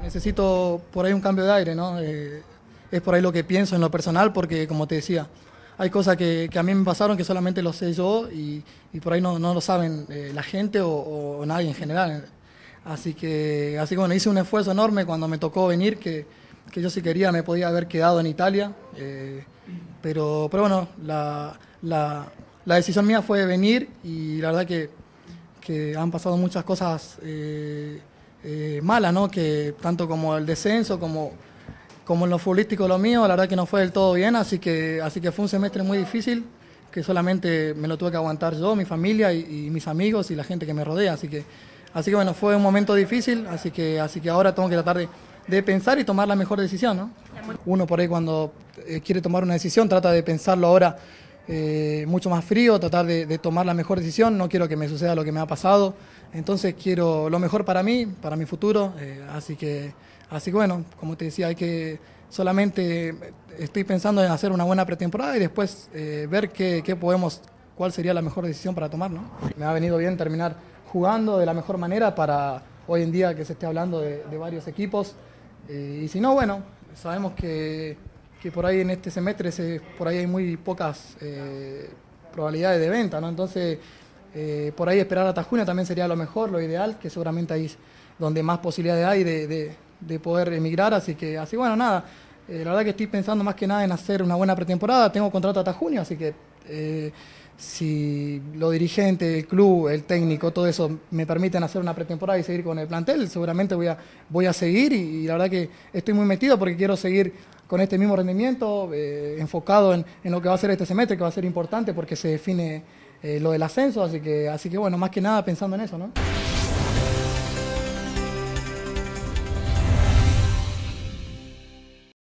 Necesito por ahí un cambio de aire, ¿no? Es por ahí lo que pienso en lo personal, porque como te decía, hay cosas que a mí me pasaron que solamente lo sé yo y por ahí no lo saben la gente o nadie en general. Así que bueno, hice un esfuerzo enorme cuando me tocó venir, que yo si quería me podía haber quedado en Italia, pero bueno, la decisión mía fue venir y la verdad que han pasado muchas cosas malas, ¿no? Que tanto como el descenso, como en lo futbolístico lo mío, la verdad que no fue del todo bien, así que fue un semestre muy difícil, que solamente me lo tuve que aguantar yo, mi familia y mis amigos y la gente que me rodea, así que bueno, fue un momento difícil, así que ahora tengo que tratar de pensar y tomar la mejor decisión, ¿no? Uno por ahí cuando quiere tomar una decisión trata de pensarlo ahora mucho más frío, tratar de tomar la mejor decisión, no quiero que me suceda lo que me ha pasado, entonces quiero lo mejor para mí, para mi futuro, así que bueno, como te decía, solamente estoy pensando en hacer una buena pretemporada y después ver cuál sería la mejor decisión para tomar, ¿no? Me ha venido bien terminar jugando de la mejor manera para hoy en día que se esté hablando de varios equipos, y si no, bueno, sabemos que por ahí en este semestre por ahí hay muy pocas probabilidades de venta, ¿no? Entonces, por ahí esperar hasta junio también sería lo mejor, lo ideal, que seguramente ahí es donde más posibilidades hay de poder emigrar, así bueno, nada, la verdad que estoy pensando más que nada en hacer una buena pretemporada, tengo contrato hasta junio, así que si los dirigentes, el club, el técnico, todo eso me permiten hacer una pretemporada y seguir con el plantel, seguramente voy a seguir y la verdad que estoy muy metido porque quiero seguir con este mismo rendimiento, enfocado en lo que va a ser este semestre, que va a ser importante porque se define lo del ascenso, así que bueno, más que nada pensando en eso, ¿no?